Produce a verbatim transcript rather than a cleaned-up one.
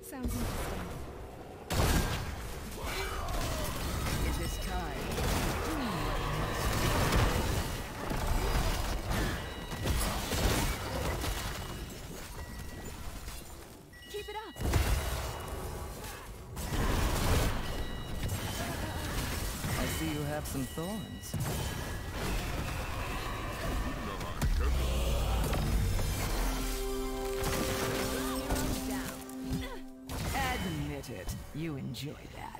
Sounds interesting. It is time. Keep it up. I see you have some thorns. Admit it, you enjoy that.